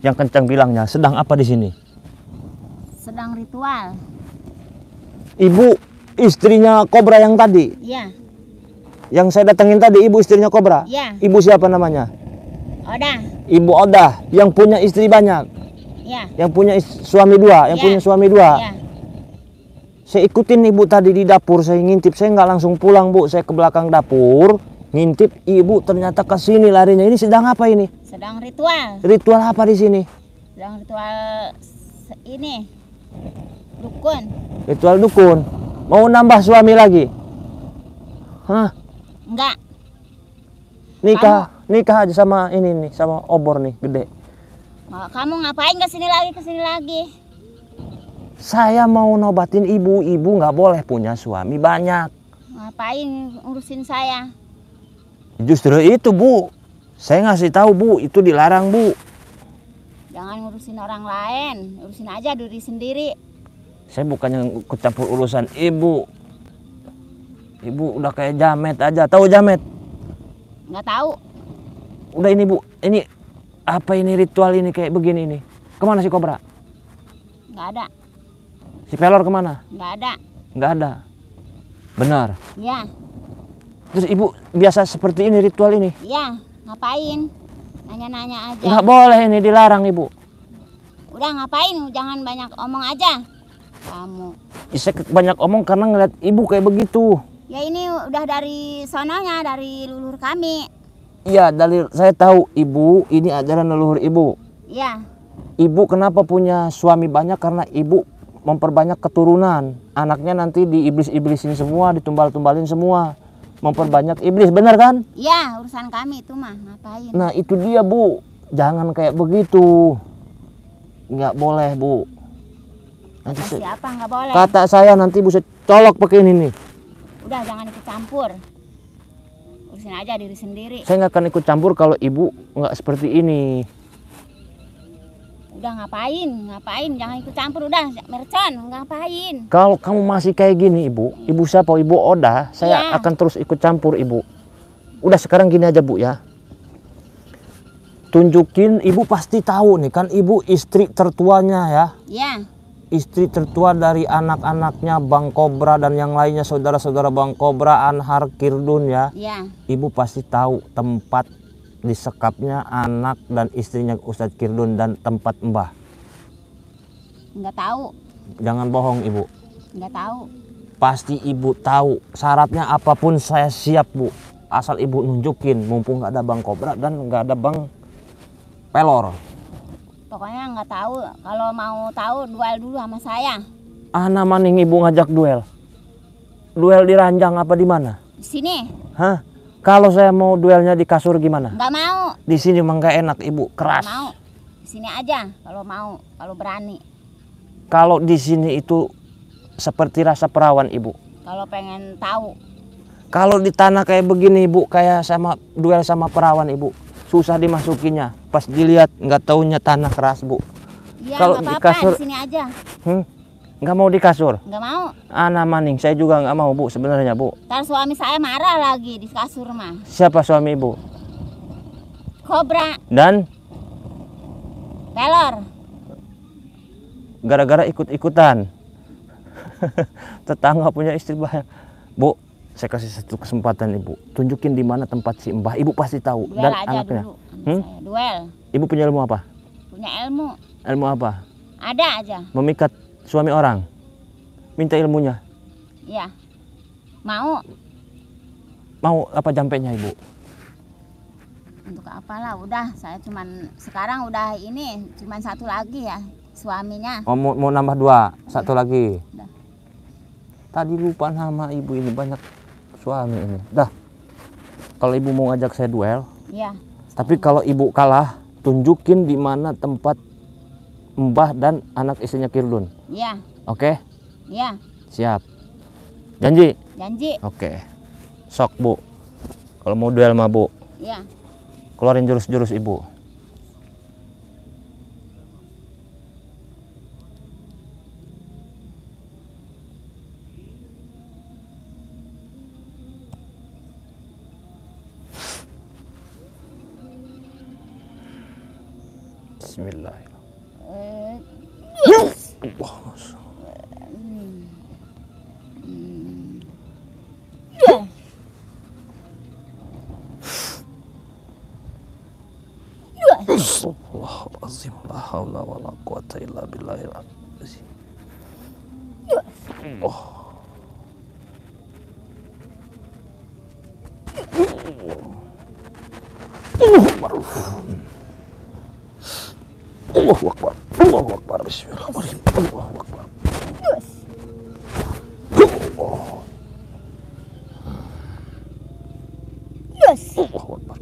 Yang kencang bilangnya, sedang apa di sini? Sedang ritual. Ibu istrinya Kobra yang tadi? Iya. Yang saya datengin tadi, ibu istrinya Kobra? Iya. Ibu siapa namanya? Oda. Ibu Oda, yang punya istri banyak? Iya. Yang punya suami dua? Yang Iya. punya suami dua? Iya. Saya ikutin ibu tadi di dapur, saya ngintip, saya nggak langsung pulang bu, saya ke belakang dapur, ngintip ibu ternyata ke sini larinya. Ini sedang apa ini? Sedang ritual. Ritual apa di sini? Sedang ritual ini dukun. Ritual dukun. Mau nambah suami lagi? Hah? Enggak. Nikah aja sama ini nih, sama obor nih gede. Kamu ngapain ke sini lagi? Saya mau nobatin ibu nggak boleh punya suami banyak. Ngapain ngurusin saya? Justru itu bu, saya ngasih tahu bu, itu dilarang bu. Jangan ngurusin orang lain, urusin aja diri sendiri. Saya bukannya ikut campur urusan ibu. Ibu udah kayak jamet aja, tahu jamet? Nggak tahu. Udah ini bu, ini apa ini ritual ini kayak begini nih? Kemana si Kobra? Nggak ada. Si Pelor kemana? Nggak ada. Nggak ada. Benar. Iya. Terus ibu biasa seperti ini ritual ini? Iya. Ngapain? Nanya-nanya aja. Nggak boleh ini, dilarang ibu. Udah ngapain? Jangan banyak omong aja. Kamu. Saya banyak omong karena ngeliat ibu kayak begitu. Ya ini udah dari sononya, dari leluhur kami. Iya, dari saya tahu ibu ini ajaran leluhur ibu. Iya. Ibu kenapa punya suami banyak? Karena ibu memperbanyak keturunan. Anaknya nanti diiblis-iblisin semua, ditumbal-tumbalin semua. Memperbanyak iblis, benar kan? Iya, urusan kami itu mah, ngapain? Nah itu dia bu, jangan kayak begitu. Nggak boleh bu. Nanti Kata siapa nggak boleh? kata saya nanti bu saya colok pakai ini nih. Udah jangan ikut campur. Urusin aja diri sendiri. Saya nggak akan ikut campur kalau ibu nggak seperti ini. Udah ngapain? Jangan ikut campur udah, mercon, ngapain? Kalau kamu masih kayak gini ibu siapa? Ibu Oda, saya Iya. akan terus ikut campur ibu. Udah sekarang gini aja bu ya. Tunjukin, ibu pasti tahu nih kan ibu istri tertuanya ya. Iya. Istri tertua dari anak-anaknya Bang Kobra dan yang lainnya saudara-saudara Bang Kobra, Anhar, Kirdun ya. Iya. Ibu pasti tahu tempat disekapnya anak dan istrinya Ustadz Kirdun dan tempat Mbah. Nggak tahu. Jangan bohong ibu. Nggak tahu. Pasti ibu tahu. Syaratnya apapun saya siap bu. Asal ibu nunjukin. Mumpung nggak ada Bang Kobra dan nggak ada Bang Pelor. Pokoknya nggak tahu. Kalau mau tahu duel dulu sama saya. Ana maning ibu ngajak duel. Duel di ranjang apa di mana? Di sini. Hah? Kalau saya mau duelnya di kasur gimana? Nggak mau. Di sini mah nggak enak ibu, keras. Nggak mau. Di sini aja kalau mau, kalau berani. Kalau di sini itu seperti rasa perawan ibu. Kalau pengen tahu. Kalau di tanah kayak begini ibu, kayak sama duel sama perawan ibu, susah dimasukinya. Pas dilihat nggak taunya tanah keras bu. Iya, Kalau nggak di apa-apa, kasur- di sini aja. Nggak mau di kasur? Nggak mau. Ana maning, saya juga nggak mau bu sebenarnya bu. Ntar suami saya marah lagi di kasur mah. Siapa suami ibu? Kobra, Dan Pelor. gara-gara ikut-ikutan. Tetangga punya istri banyak. Bu, saya kasih satu kesempatan ibu. Tunjukin di mana tempat si Mbah. Ibu pasti tahu. Duel Dan aja anaknya. dulu sama saya. Duel. Ibu punya ilmu apa? Punya ilmu. Ilmu apa? Ada aja. Memikat suami orang. Minta ilmunya. Iya. Mau. Mau apa jampenya ibu? Untuk apalah, udah saya cuman sekarang udah ini cuman satu lagi ya suaminya. Oh, mau nambah dua. Satu lagi. Udah. Tadi lupa nama ibu ini, banyak suami ini. Dah. Kalau ibu mau ngajak saya duel. Iya. Tapi kalau ibu kalah, tunjukin di mana tempat Mbah dan anak istrinya Kirdun. Iya. Oke? Iya. Siap. Janji? Janji. Oke. Sok bu. Kalau mau duel sama bu, Iya. keluarin jurus-jurus ibu. Bismillahirrahmanirrahim. Astagfirullahaladzim, la haula wala quwata illa billahil azim. Allahu Akbar. Allahu Akbar. Bismillahirrahmanirrahim. Allahu Akbar. Allahu Akbar.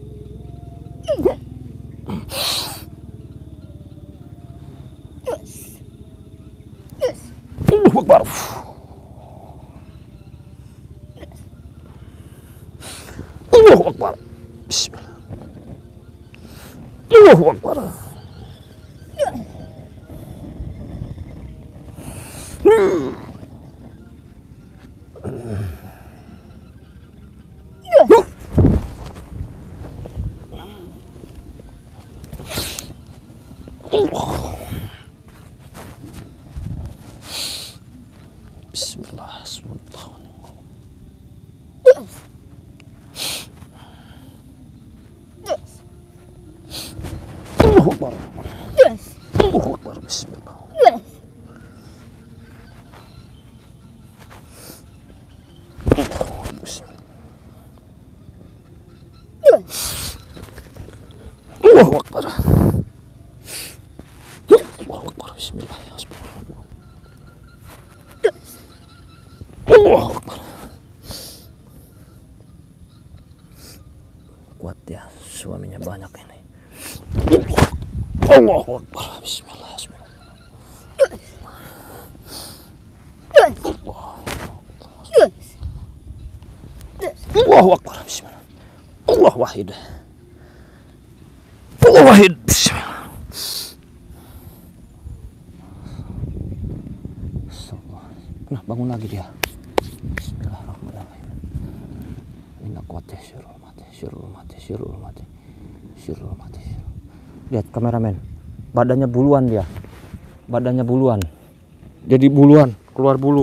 Allahu Akbar. Allahu Akbar. Bismillah. Allahu Akbar. Bismillah. Allahu Akbar. Allahu Akbar. Bismillah. Allahu Akbar. Allahu Akbar. Bismillah. Allahu Akbar. Kuat ya, suaminya banyak ini. Allahu Akbar. Bismillah. Allahu Akbar. Bismillah. Allah wahid. Allah wahid. Bismillah. Nah, bangun lagi dia. Bismillahirrahmanirrahim. Inna quwwata syirul mati, syirul mati, syirul mati, syirul mati. Lihat kameramen, badannya buluan dia. Badannya buluan. Jadi buluan, keluar bulu.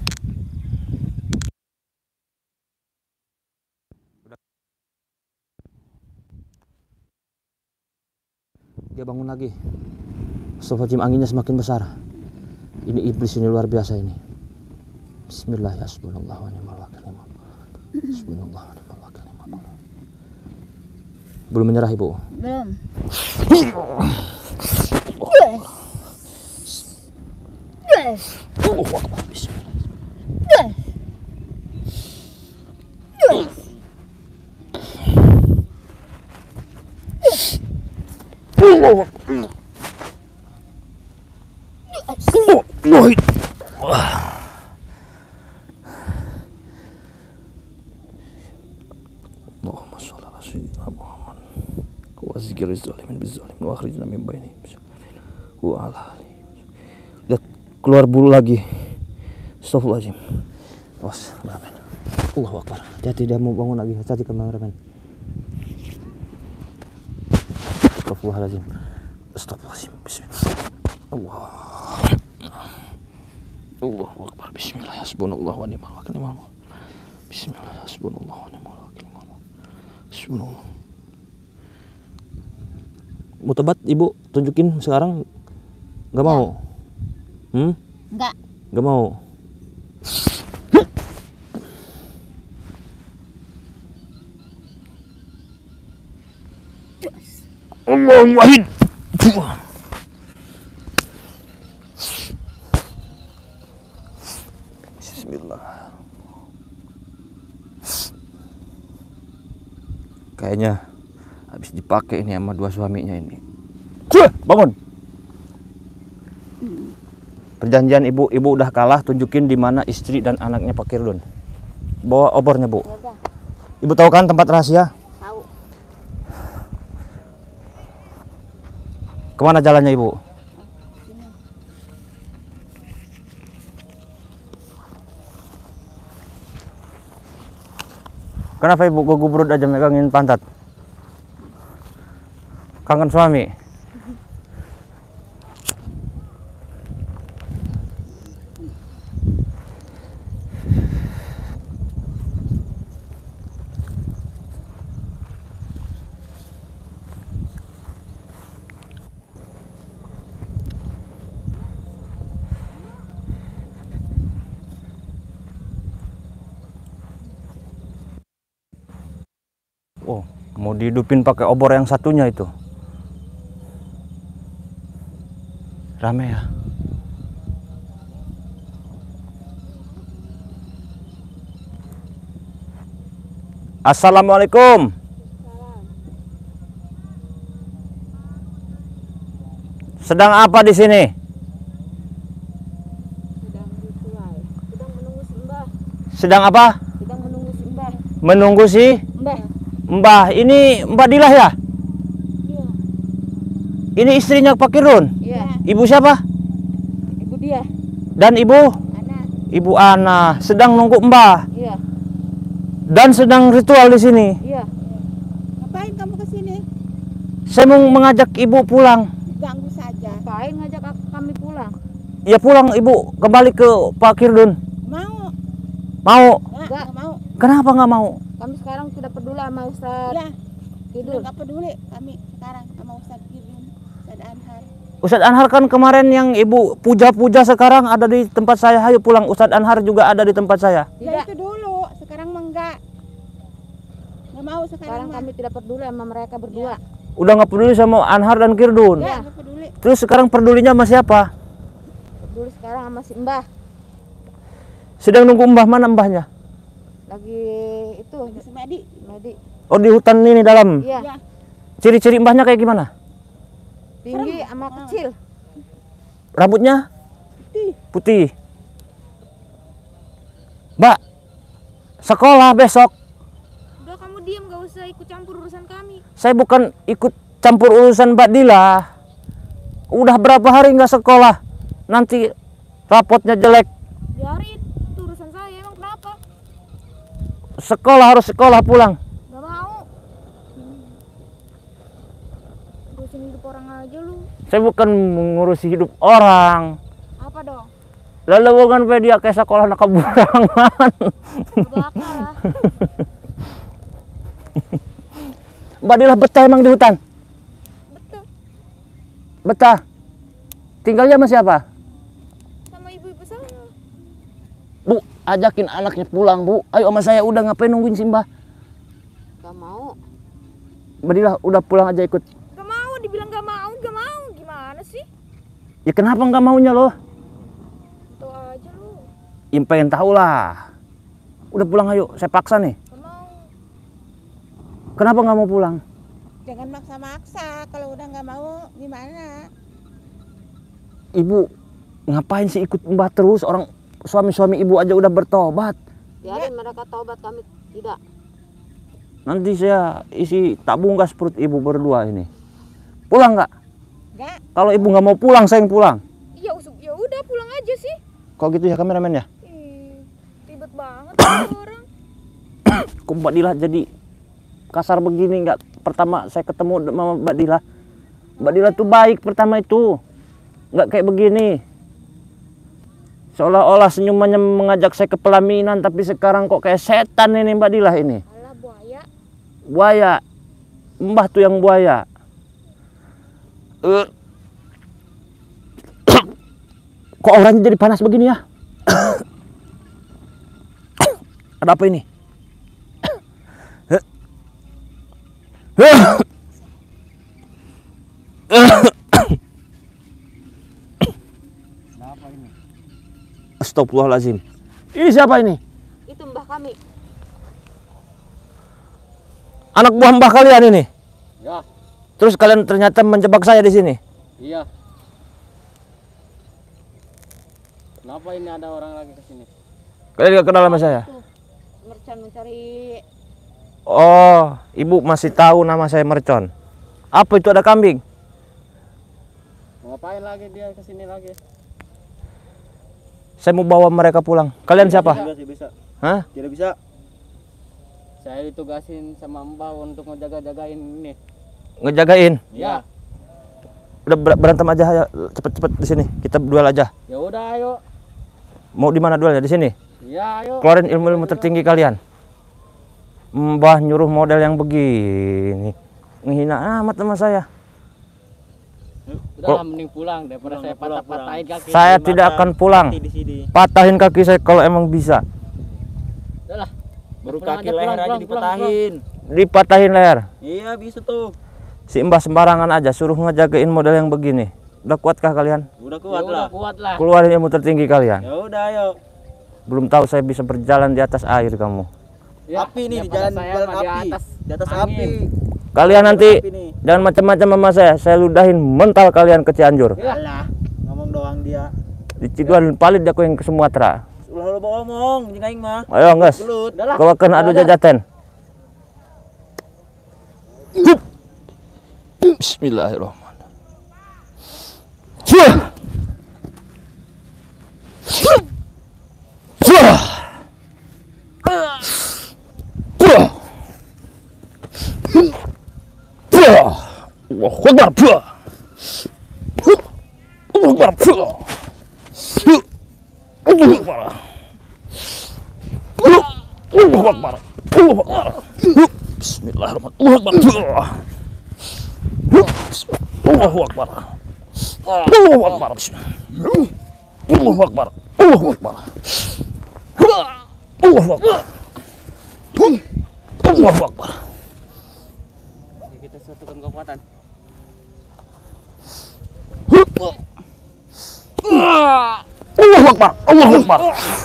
Dia bangun lagi. Astagfirullahaladzim, anginnya semakin besar. Ini iblis, ini luar biasa ini. Bismillah, hasbunallah wa ni'mal wakil. Hasbunallah wa ni'mal wakil. Belum menyerah, Ibu? Belum. Allahu Akbar. Bismillah. Allahu Akbar. Allahumma shalli ala sayyidina Muhammad wa zikri zalimin bizzalim wa akhrijna min bainihim wa ala alihi. Lihat, keluar bulu lagi. Astagfirullahaladzim. Awas, kameramen. Allahu Akbar. Hati-hati, dia mau bangun lagi. Hati-hati kameramen. Astagfirullahaladzim. Astagfirullahaladzim. Bismillah. Allahu Akbar. Bismillah. Hasbunallah wa ni'mal wakil. Bismillah. Hasbunallah wa ni'mal wakil. Hasbunallah. Mau tobat, Ibu? Tunjukin sekarang. Gak mau? Enggak. Gak mau? Allahu wahid. Bismillah. Kayaknya habis dipakai ini sama dua suaminya ini. Bangun. Perjanjian Ibu udah kalah, tunjukin di mana istri dan anaknya Pak Kirdun. Bawa obornya, Bu. Ibu tahu kan tempat rahasia? Tahu. Kemana jalannya, Ibu? Kenapa Ibu gugubrut aja megangin pantat? Kangen suami? Mau dihidupin pakai obor yang satunya itu. Rame ya. Assalamualaikum. Sedang apa di sini? Sedang ritual. Sedang menunggu si Mbah. Sedang apa? Sedang menunggu si Mbah. Menunggu si Mbah. Mbah. Ini Mbak Dilah ya? Iya. Ini istrinya Pak Kirun. Iya. Ibu siapa? Ibu dia. Dan ibu? Ana. Ibu Ana. Sedang nunggu Mbah. Iya. Dan sedang ritual di sini. Iya. Ngapain kamu ke sini? Saya mau mengajak ibu pulang. Ganggu saja. Ngapain ngajak kami pulang? Ya pulang ibu, kembali ke Pak Kirdun. Mau. Mau? Enggak mau. Kenapa nggak mau? Kami sekarang tidak peduli sama Ustaz. Iya. Tidur nggak peduli kami sekarang sama Ustadz Kirun, Ustadz Anhar. Ustadz Anhar kan kemarin yang ibu puja-puja sekarang ada di tempat saya. Ayo pulang. Ustadz Anhar juga ada di tempat saya. Ya itu dulu, sekarang mah enggak mau Sekarang kami tidak peduli sama mereka berdua. Udah nggak peduli sama Anhar dan Kirdun. Ya, nggak peduli. Terus sekarang pedulinya sama siapa? Peduli sekarang sama si Mbah. Sedang nunggu Mbah. Mana Mbahnya? Lagi itu Lagi si Medi. Oh di hutan ini dalam. Iya. Ya. Ciri-ciri Mbahnya kayak gimana? Tinggi sama kecil. Rambutnya? Putih. Mbak, sekolah besok. Udah kamu diam, gak usah ikut campur urusan kami. Saya bukan ikut campur urusan Mbak Dila. Udah berapa hari nggak sekolah? Nanti rapotnya jelek. Biarin, itu urusan saya, emang kenapa? Sekolah harus sekolah pulang. Gak mau. Urusin hidup orang aja lu. Saya bukan mengurusi hidup orang. Apa dong? Lalu bukan dia kayak sekolah nak keburangan. Udah lah. Mbak Dila betah emang di hutan? Betul. Betah. Tinggalnya sama siapa? Sama ibu-ibu saya. Bu, ajakin anaknya pulang, Bu. Ayo sama saya, udah ngapain nungguin si Mbah? Gak mau. Mbak Dila udah pulang aja ikut. Gak mau, dibilang gak mau, gak mau. Gimana sih? Ya kenapa nggak maunya loh? Itu aja lu. Ya pengen tahu lah. Udah pulang ayo, saya paksa nih. Gak mau. Kenapa nggak mau pulang? Jangan maksa-maksa, kalau udah nggak mau gimana? Ibu ngapain sih ikut Mbah terus? Orang suami-suami ibu aja udah bertobat. Biarin mereka taubat, kami tidak. Nanti saya isi tabung gas perut ibu berdua ini. Pulang nggak? Enggak. Kalau ibu nggak mau pulang, saya yang pulang. Ya udah pulang aja sih. Kok gitu ya kameramen ya? Ih, ribet banget tuh orang. Kok Mbak Dila jadi kasar begini? Nggak, pertama saya ketemu sama Mbak Dila. Mbak Dila tuh baik pertama itu. Nggak kayak begini. Seolah-olah senyumannya mengajak saya ke pelaminan, tapi sekarang kok kayak setan ini Mbak Dila ini. Alah buaya. Buaya. Mbah tuh yang buaya. Kok orangnya jadi panas begini ya? Ada apa ini? Astagfirullahaladzim. Ini siapa ini? Itu Mbah kami. Anak buah Mbah kalian ini? Ya, Terus kalian ternyata menjebak saya di sini? iya. Kenapa ini ada orang lagi ke sini? Kalian gak kenal sama saya? Mercon mencari. Oh, ibu masih tahu nama saya Mercon. Apa itu, ada kambing? Mau ngapain lagi dia ke sini lagi? Saya mau bawa mereka pulang. Kalian siapa? Tidak sih bisa. Hah? Tidak bisa. Saya ditugasin sama Mbah untuk ngejaga-jagain ini. Ngejagain? Ya. Udah berantem aja ya, cepet-cepet di sini. Kita duel aja. Ya udah ayo. Mau di mana duelnya? Di sini. Ya ayo. Keluarin ilmu-ilmu tertinggi kalian. Mbah nyuruh model yang begini. Ngehina amat sama saya. Udah mending pulang daripada saya patah-patahin kaki. Saya tidak akan pulang. Di sini. Patahin kaki saya kalau emang bisa. Udahlah. Baru Pulang kaki aja, leher pulang, aja pulang, dipatahin. dipatahin leher. Iya bisa tuh. Si Mbah sembarangan aja suruh ngejagain model yang begini. Udah kuatkah kalian? Udah kuat lah. Kuat lah. Keluarin ilmu tertinggi kalian. Ya udah ayo. Belum tahu saya bisa berjalan di atas air kamu. Ya, Api nih di daripada jalan saya jalan mah di api. atas Di atas angin. api. Kalian nanti Api nih. jangan macam-macam sama saya ludahin mental kalian ke Cianjur. Alah, ngomong doang dia. Di Ciduan palit aku yang ke Sumatera. Ulah lu ngomong, jeung aing mah. Ayo guys, Gelut. kau kena adu jajaten. Bismillahirrahmanirrahim. Allahu Akbar. Allahu Akbar. Allahu Akbar. Allahu Akbar. Allahu Akbar. Bismillahirrahmanirrahim. Allahu Akbar. Allahu Akbar. Allahu Akbar. Allahu Akbar. Allahu Akbar. Allahu Akbar. Kita satukan kekuatan. Allahu Akbar. Allahu Akbar.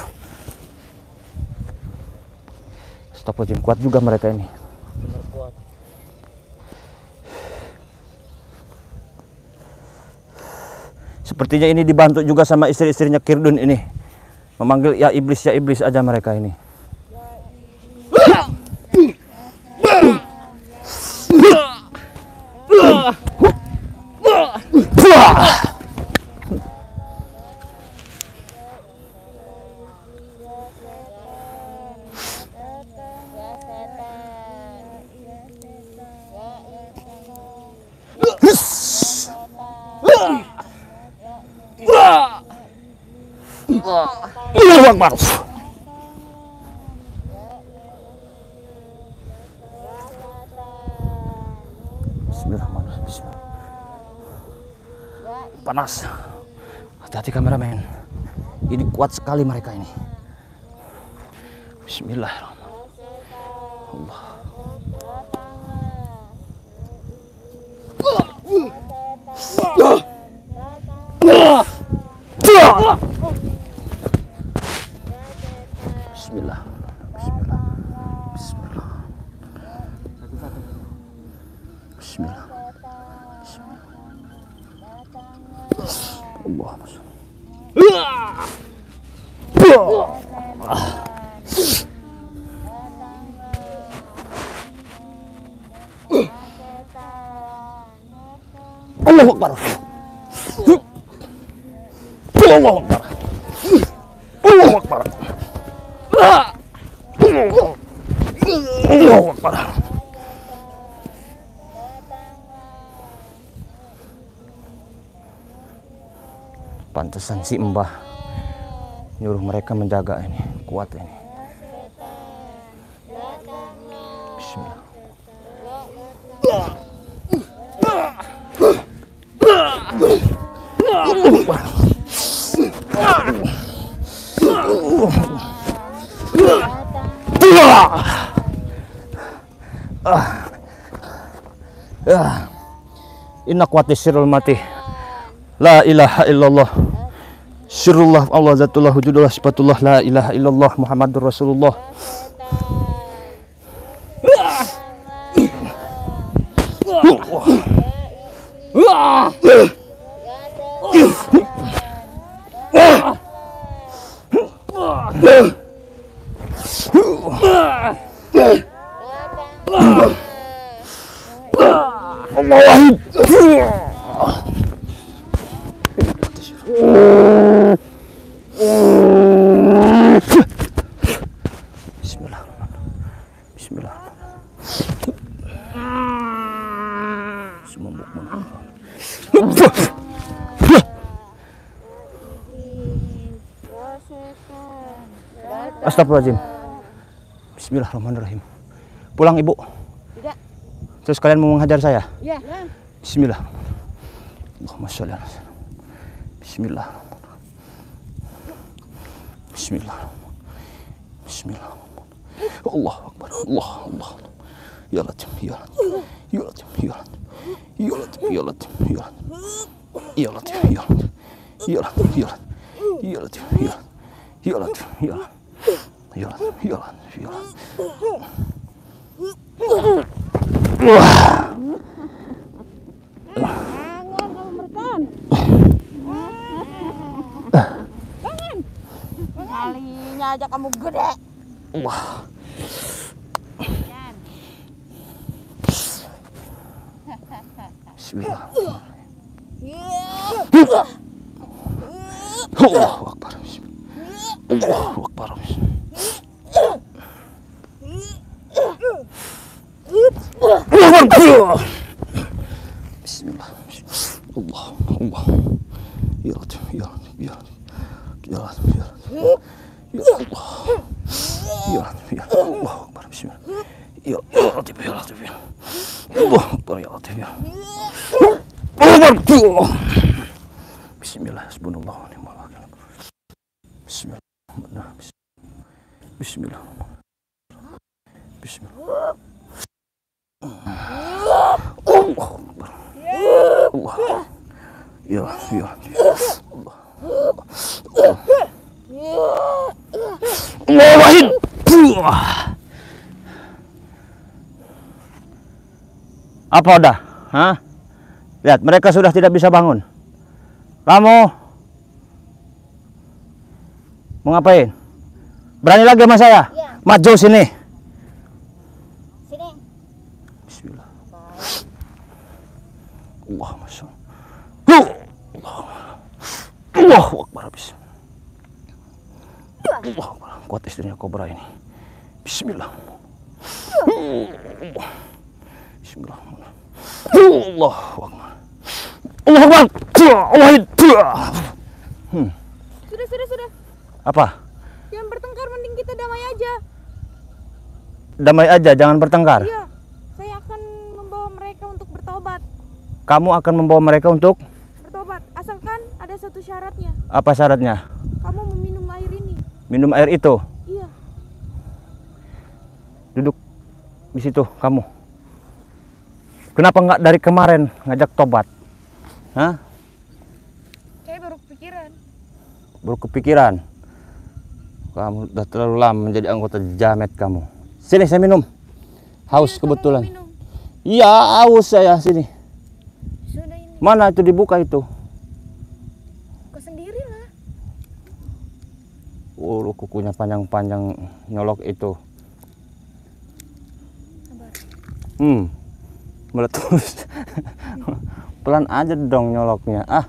Astagfirullahaladzim, kuat juga mereka ini. Benar kuat. Sepertinya ini dibantu juga sama istri-istrinya Kirdun ini. Memanggil ya iblis aja mereka ini. Allahu Akbar. Bismillahirrahmanirrahim. Bismillah. Panas. Hati-hati kameramen. Ini kuat sekali mereka ini. Bismillahirrahmanirrahim. Allah. Bismillah. Bismillah. Bismillah. Bismillah. Allahumma sholli. Allahu Akbar. Allahu Akbar. Allahu Akbar. Allahu Akbar. Pantesan si Mbah nyuruh mereka menjaga ini, kuat ini. Bismillah. Inna quwwati sirrul mati. La ilaha illallah. Sirrullah Allah zatullah wujudullah sifatullah la ilaha illallah Muhammadur Rasulullah. Astagfirullahaladzim. Bismillahirrahmanirrahim. Pulang ibu. Tidak. Terus kalian mau menghajar saya? Ya. Bismillah. Allahumma sholli ala sayyidina. Bismillah. Bismillah. Bismillah. Allahu Akbar. Allah. Ya Latif, ya Latif. Ya Latif, ya Latif. Ya Latif, ya Latif, ya Latif. Ya Latif, ya Latif. Ya Latif, ya Latif. Ya Latif, ya Latif. Ya Latif, ya Latif. Ya Latif, ya Latif, ya Latif. Wah. Bangun kamu merekan. Bangun. Kalinya aja kamu gede. Wah. Bismillah. Allahu Akbar. Allahu Akbar. Bismillah. Allah, Allah. Ya Latif, ya Latif, ya Latif. Ya Latif, ya Latif. Ya Allah. Ya Latif, ya Allahu Akbar. Bismillah. Ya Latif, ya Latif, ya Allahu Akbar, ya Latif, ya Allah. Bismillah, hasbunallah wa ni'mal wakil. Bismillah. Bismillah. Bismillah. Allahu Akbar. Allah. Ya, ya, Allah. Allah wahid. Apa udah? Hah? Lihat, mereka sudah tidak bisa bangun. Kamu mau ngapain? Berani lagi sama saya? Iya. Maju sini. Sini. Bismillah. Allah, Masya Allah. Allahu Akbar. Bismillah. Allahu Akbar. Kuat istrinya kobra ini. Bismillah. Bismillah. Allahu Akbar. Allahu Akbar. Wahid. Sudah. Apa? Jangan bertengkar, mending kita damai aja. Damai aja, jangan bertengkar. Iya, saya akan membawa mereka untuk bertobat. Kamu akan membawa mereka untuk Bertobat, asalkan ada satu syaratnya. apa syaratnya? Kamu meminum air ini. Minum air itu. Iya. Duduk di situ kamu. Kenapa nggak dari kemarin ngajak tobat? Hah? Saya baru kepikiran. Baru kepikiran. Kamu udah terlalu lama menjadi anggota jamet kamu. Sini saya minum. Haus Iya, kebetulan. kamu minum. Iya, haus saya sini. Sudah ini. Mana itu dibuka itu? Kau sendirilah. Oh, kukunya panjang-panjang nyolok itu. Sabar. Meletus. Pelan aja dong nyoloknya. Ah.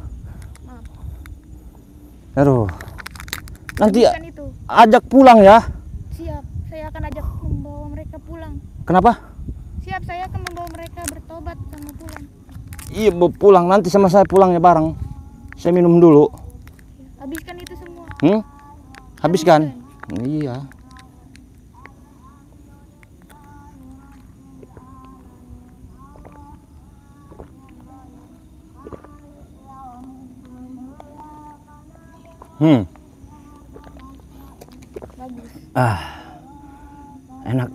Maaf. Aduh. Nanti Habiskan itu. ajak pulang ya. Siap, saya akan ajak membawa mereka pulang. Kenapa? Siap, saya akan membawa mereka bertobat sama pulang. Iya, pulang nanti sama saya pulangnya bareng. Saya minum dulu. Habiskan itu semua. Habiskan. Iya. Bagus. Enak.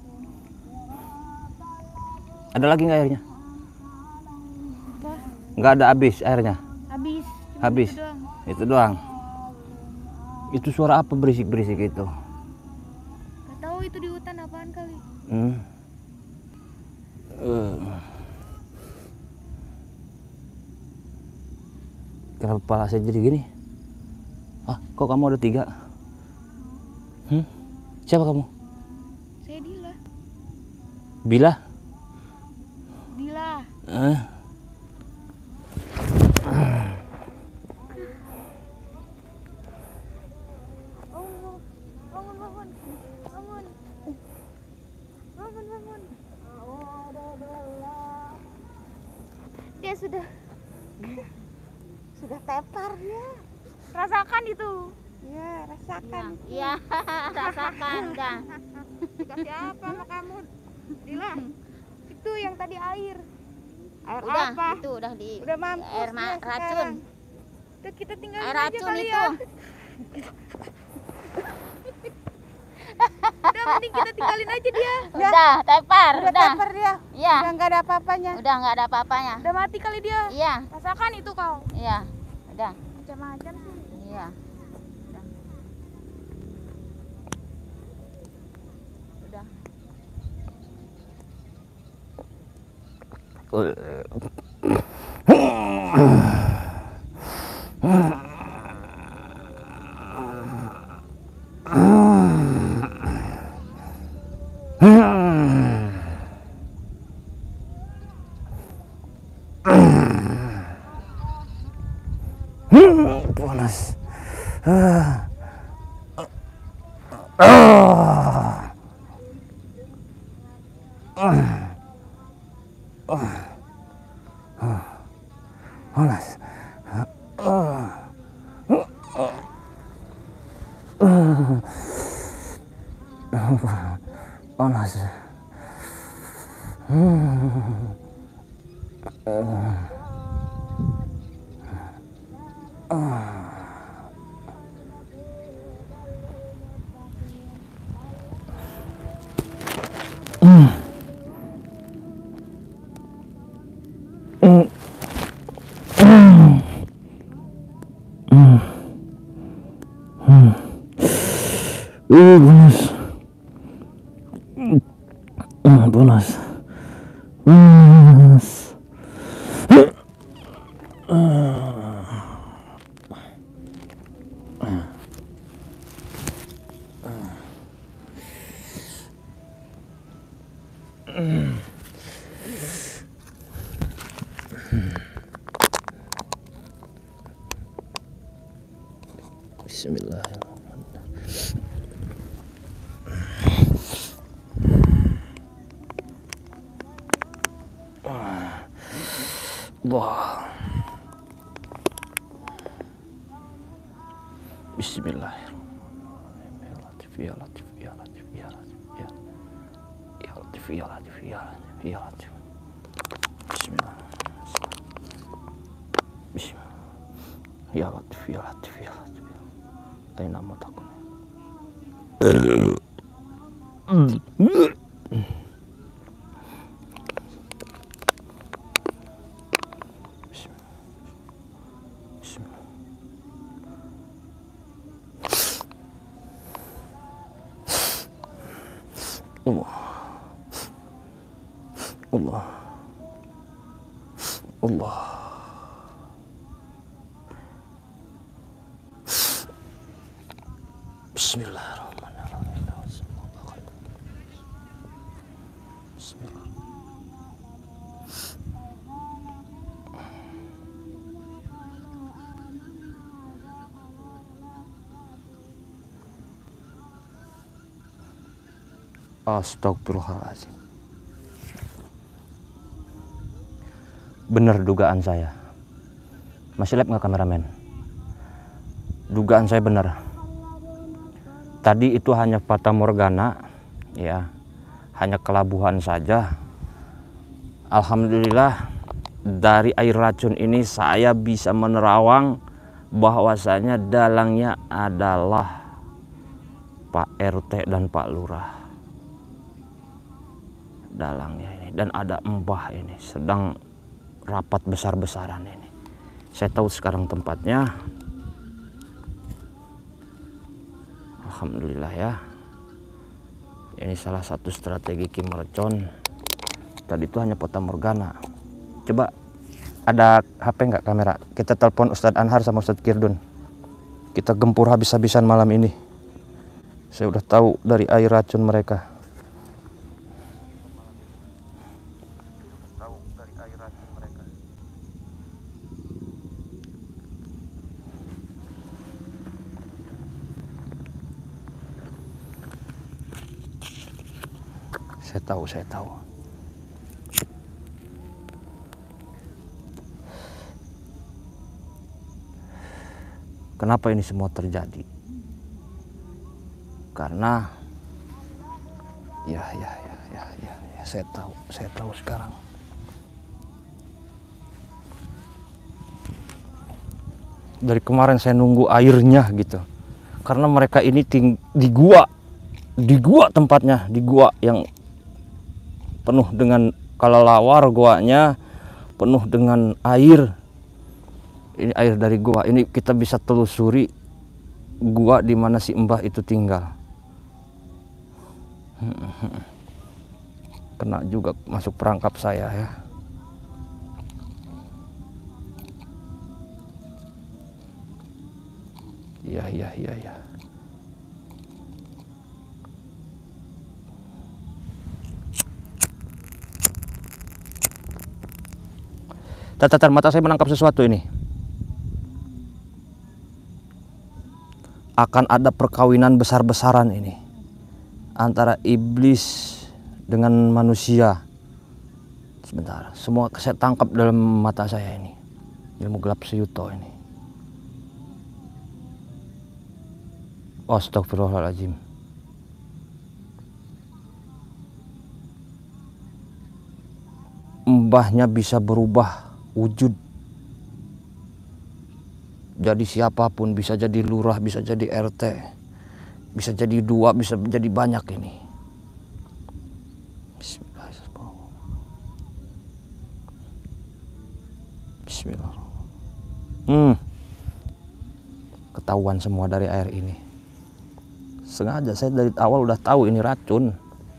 Ada lagi nggak airnya? Apa? Nggak ada, habis airnya. Habis. Cuma Habis. itu doang. Itu doang. Itu suara apa berisik-berisik itu? Gak tahu itu di hutan apaan kali. Kenapa kepala saya jadi gini? Kok kamu ada 3? Siapa kamu? Saya Dila. Bila? Dila. Bangun. Dia Sudah tepar dia. rasakan itu. Ya, rasakan. Iya, rasakan dah. Dikasih apa sama kamu? Dila. Itu yang tadi air. Air Udah, apa? itu udah di Udah mampus air dia racun. sekarang. Udah kita tinggal Air aja racun kali itu. ya. Udah mending kita tinggalin aja dia. Udah tepar, Udah udah. tepar dia. Iya, Udah nggak ada apa-apanya. udah nggak ada apa-apanya. Udah mati kali dia. Iya, Rasakan itu kau. iya, udah, Macam-macam sih. iya. Udah. Panas. Panas. Panas. Panas. Panas. Bismillahirrahmanirrahim. Allah. Bismillahirrahmanirrahim. Ya Latif, ya Latif, ya Latif, ya Latif, ya Latif, ya Latif, ya Latif, ya Latif. Bismillah. Bismillah. Ya Latif, ya Latif, ya Latif. Lain nama takut. Allah. Allah. Allah. Bismillahirrahmanirrahim. Bismillah. Astagfirullahaladzim. Benar dugaan saya. Masih live nggak kameramen? Dugaan saya benar. Tadi itu hanya fata morgana, ya, hanya kelabuhan saja. Alhamdulillah dari air racun ini saya bisa menerawang bahwasanya dalangnya adalah Pak RT dan Pak Lurah. Dalangnya ini, dan ada mbah ini sedang rapat besar-besaran ini. Saya tahu sekarang tempatnya. Alhamdulillah ya. Ini salah satu strategi Ki Mercon. Tadi itu hanya fata morgana. Coba ada HP nggak kamera? Kita telepon Ustadz Anhar sama Ustadz Kirdun. Kita gempur habis-habisan malam ini. Saya udah tahu dari air racun mereka. Saya tahu. Kenapa ini semua terjadi? Karena ya, saya tahu sekarang. Dari kemarin saya nunggu airnya gitu. Karena mereka ini di gua. di gua tempatnya, di gua yang penuh dengan kelelawar, guanya penuh dengan air. Ini air dari gua. Ini kita bisa telusuri gua di mana si Mbah itu tinggal. Kena juga masuk perangkap saya ya. Iya. Tatar mata saya menangkap sesuatu ini. Akan ada perkawinan besar-besaran ini antara iblis dengan manusia. Sebentar, semua saya tangkap dalam mata saya ini. Ilmu gelap Suyuto ini. Astagfirullahaladzim. Mbahnya bisa berubah wujud. Jadi siapapun, bisa jadi lurah, bisa jadi RT, bisa jadi dua, bisa jadi banyak ini. Bismillahirrahmanirrahim. Ketahuan semua dari air ini. Sengaja saya dari awal udah tahu ini racun.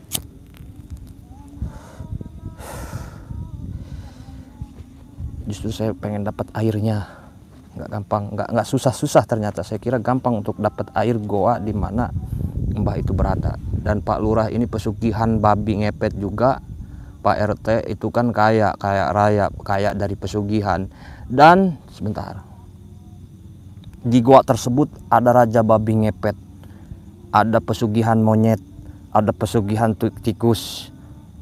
Justru saya pengen dapat airnya. Nggak gampang, nggak susah-susah ternyata. Saya kira gampang untuk dapat air goa di mana Mbah itu berada. Dan Pak Lurah ini pesugihan babi ngepet juga. Pak RT itu kan kaya raya, kaya dari pesugihan. Dan sebentar, di goa tersebut ada raja babi ngepet, ada pesugihan monyet, ada pesugihan tikus,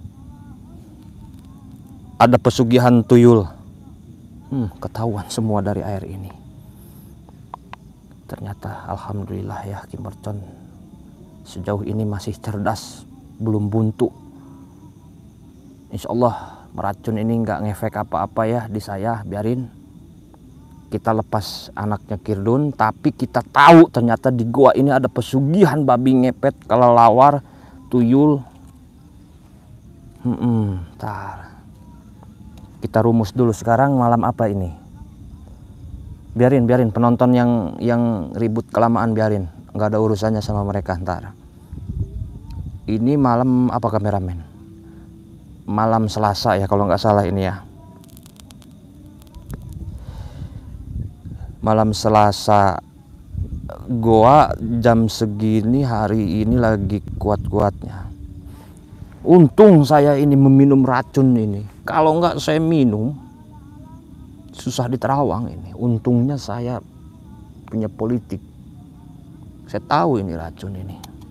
ada pesugihan tuyul. Ketahuan semua dari air ini. Ternyata alhamdulillah ya, Ki Mercon sejauh ini masih cerdas, belum buntu. Insya Allah meracun ini nggak ngefek apa-apa ya di saya. Biarin kita lepas anaknya Kirdun, tapi kita tahu ternyata di goa ini ada pesugihan babi ngepet, kelelawar, tuyul. Tar. Kita rumus dulu sekarang malam apa ini. Biarin penonton yang ribut kelamaan, biarin. Nggak ada urusannya sama mereka ntar. Ini malam apa kameramen? Malam Selasa ya kalau nggak salah ini ya. Malam Selasa. Goa jam segini hari ini lagi kuat-kuatnya. Untung saya ini meminum racun ini. Kalau nggak saya minum, susah diterawang ini. Untungnya saya punya politik. Saya tahu ini racun ini.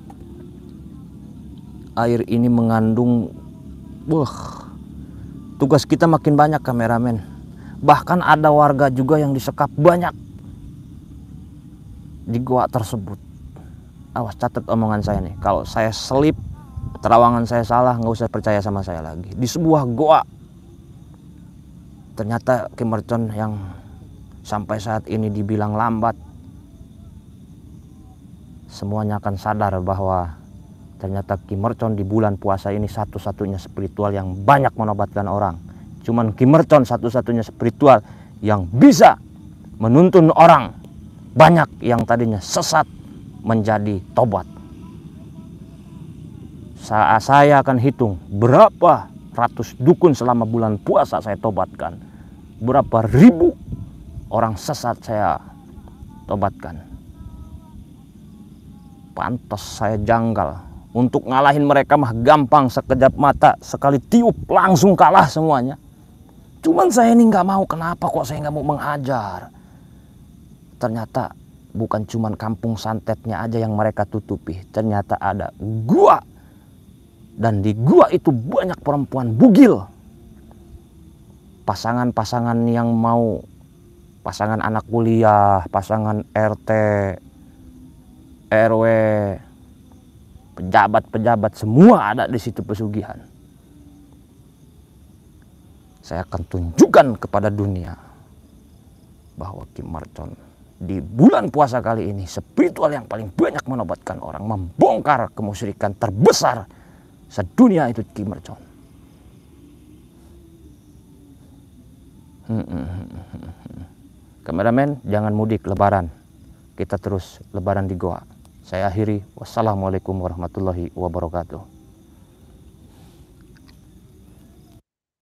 Air ini mengandung, tugas kita makin banyak kameramen. Bahkan ada warga juga yang disekap banyak di goa tersebut. Awas, catat omongan saya nih. Kalau saya selip, terawangan saya salah, nggak usah percaya sama saya lagi. Di sebuah goa, ternyata Ki Mercon yang sampai saat ini dibilang lambat, semuanya akan sadar bahwa ternyata Ki Mercon di bulan puasa ini satu-satunya spiritual yang banyak menobatkan orang. Cuman Ki Mercon satu-satunya spiritual yang bisa menuntun orang banyak yang tadinya sesat menjadi tobat. Saya akan hitung berapa ratus dukun selama bulan puasa saya tobatkan. Berapa ribu orang sesat saya tobatkan. Pantas saya janggal. Untuk ngalahin mereka mah gampang, sekejap mata, sekali tiup langsung kalah semuanya. Cuman saya ini nggak mau, kenapa kok saya nggak mau mengajar. Ternyata bukan cuman kampung santetnya aja yang mereka tutupi. Ternyata ada gua. Dan di gua itu banyak perempuan bugil. Pasangan-pasangan yang mau, pasangan anak kuliah, pasangan RT, RW, pejabat-pejabat, semua ada di situ pesugihan. Saya akan tunjukkan kepada dunia bahwa Ki Mercon di bulan puasa kali ini spiritual yang paling banyak menobatkan orang, membongkar kemusyrikan terbesar sedunia itu Ki Mercon. Kameramen, jangan mudik lebaran. Kita terus lebaran di goa. Saya akhiri. Wassalamualaikum warahmatullahi wabarakatuh.